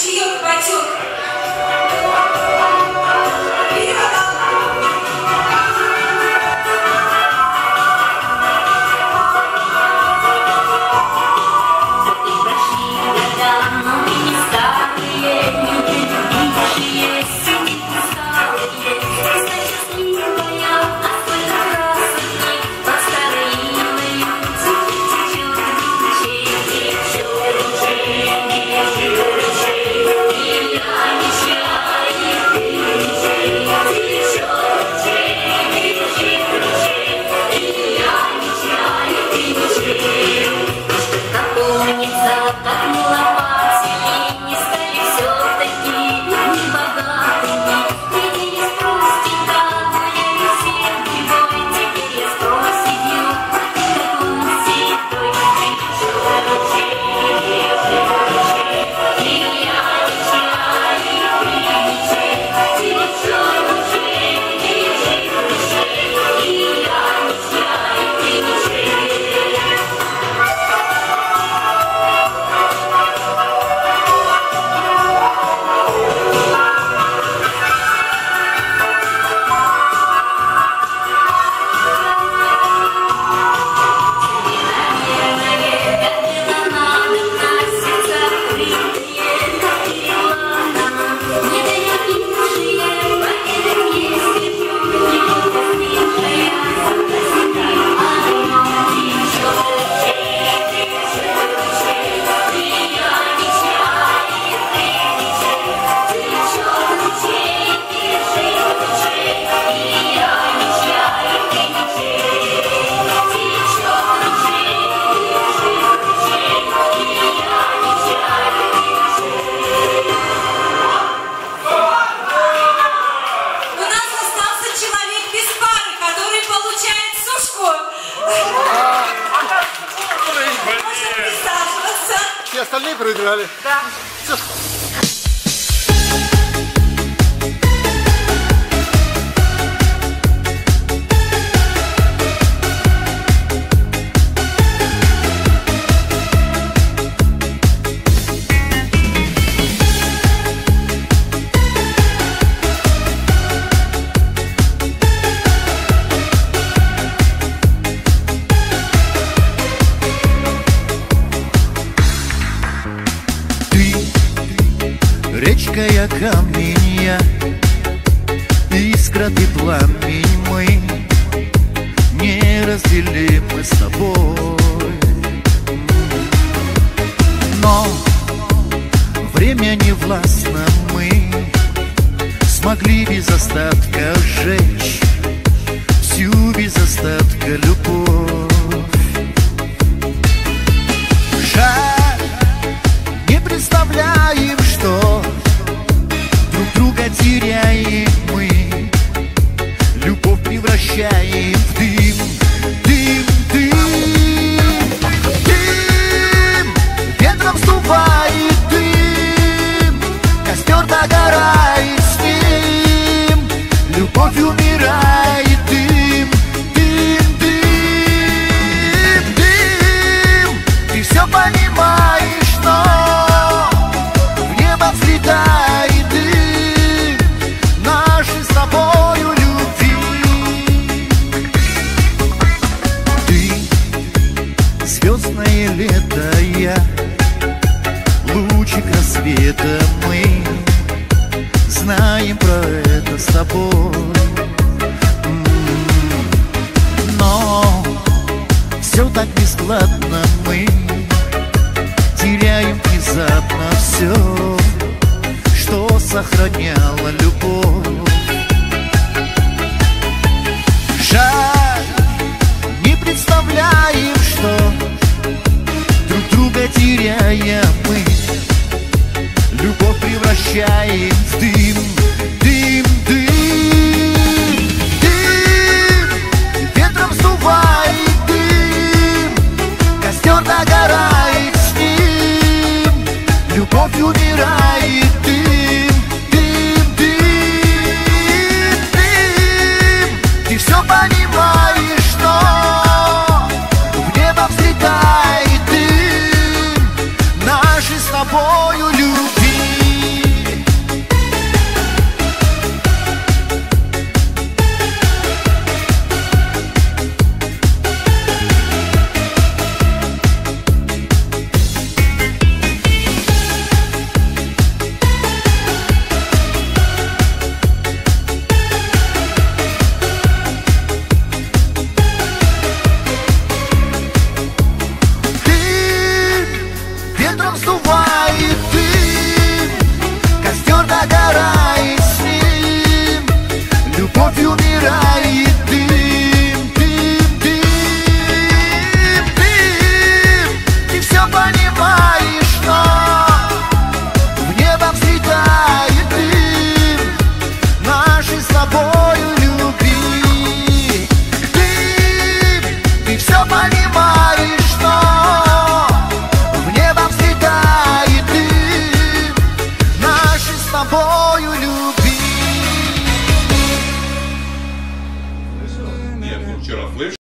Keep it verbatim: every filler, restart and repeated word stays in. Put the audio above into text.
ручеек потек. Все остальные проиграли. Да. Все. Речка я, камень я, искра ты, пламень мы, неразделимы с тобой. Но время не властно, мы смогли без остатка сжечь всю без остатка любовь. Жаль, не представляем, что друг друга теряем мы, любовь превращаем в дым, дым, дым, дым, ветром сдувает дым, костер догорает с ним, любовь умирает, дым, дым, дым, дым, ты все понимаешь, но в небо взлетает дым нашей с тобою любви. Ты звездное лето, я лучик рассвета, мы знаем про это с тобой. Но все так бесплатно, мы теряем внезапно все, что сохраняло любовь. Жаль, не представляем, что друг друга теряя мы, любовь превращаем в дым, дым, дым, дым, ветром сдувает дым, костер догорает с ним, любовь умирает, дым, дым, дым, дым, ты все понимаешь, но в небо взлетает дым нашей с тобою любви. тобой.